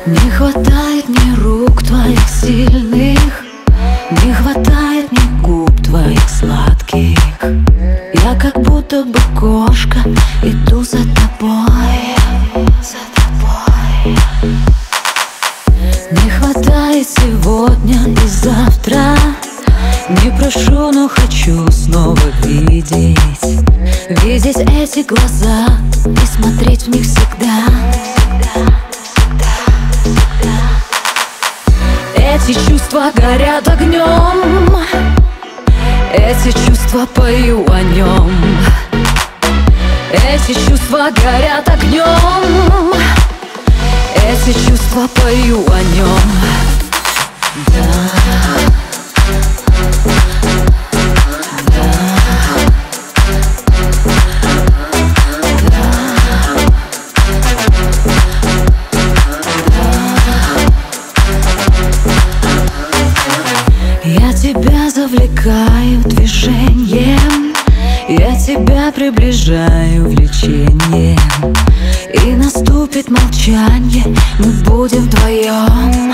Не хватает мне рук твоих сильных, не хватает мне губ твоих сладких. Я как будто бы кошка, иду за тобой, за тобой. Не хватает сегодня и завтра. Не прошу, но хочу снова видеть эти глаза и смотреть в них всегда. Эти чувства горят огнем, эти чувства пою о нем. Эти чувства горят огнем, эти чувства пою о нем. Да. Я тебя завлекаю движением, я тебя приближаю влечением. И наступит молчание, мы будем вдвоем.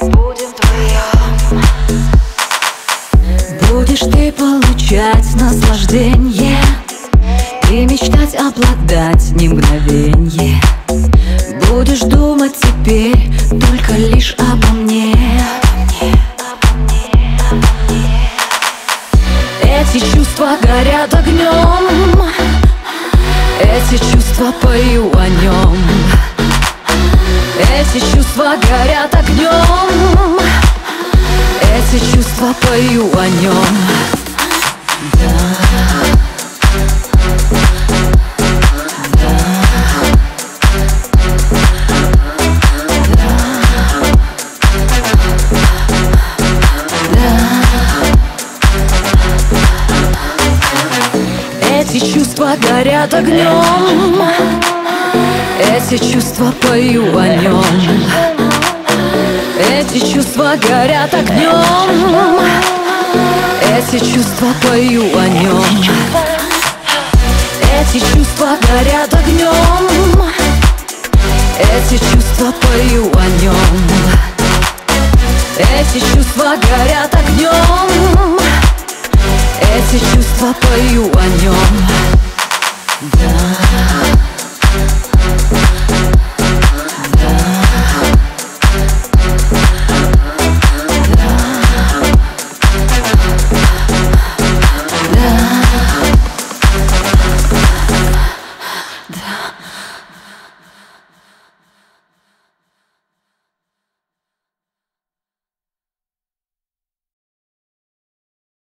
Будешь ты получать наслаждение и мечтать обладать ни мгновенье. Будешь думать теперь только лишь обо мне. Эти чувства горят огнем, эти чувства пою о нем. Эти чувства горят огнем, эти чувства пою о нем. Да. Эти чувства горят огнем, эти чувства пою о нем. Эти чувства горят огнем, эти чувства пою о нем. Эти чувства горят огнем, эти чувства пою о нем. Эти чувства горят огнем, эти чувства пою о нем. Да.